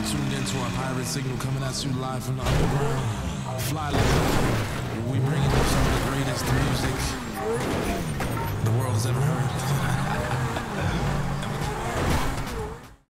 tuned into our pirate signal coming at you live from the underground. Fly level. We bringing you some of the greatest music the world has ever heard.